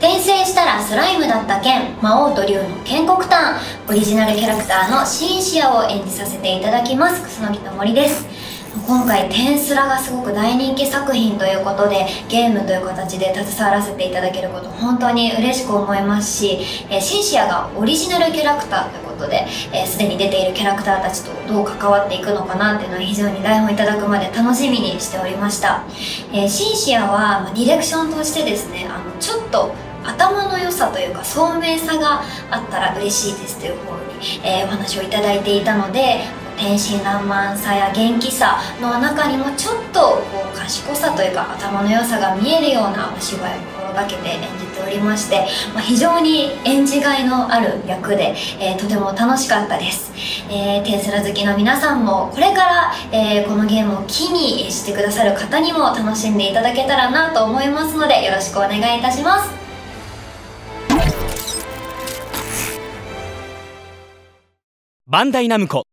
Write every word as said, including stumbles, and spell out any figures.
転生したらスライムだった剣、魔王と竜の剣国ターン、オリジナルキャラクターのシンシアを演じさせていただきます。楠木の森です。今回テンスラがすごく大人気作品ということで、ゲームという形で携わらせていただけること本当に嬉しく思いますし、えー、シンシアがオリジナルキャラクターということで、すで、えー、に出ているキャラクターたちとどう関わっていくのかなっていうのは非常に台本いただくまで楽しみにしておりました。えー、シンシアは、まあ、ディレクションとしてですね、あのちょっと頭の良さというか聡明さがあったら嬉しいですというふうに、えー、お話をいただいていたので、天真爛漫さや元気さの中にもちょっとこう賢さというか頭の良さが見えるようなお芝居を心がけて演じておりまして、まあ、非常に演じがいのある役で、えー、とても楽しかったです。えー、テンスラ好きの皆さんもこれから、えー、このゲームを機にしてくださる方にも楽しんでいただけたらなと思いますので、よろしくお願いいたします。 バンダイナムコ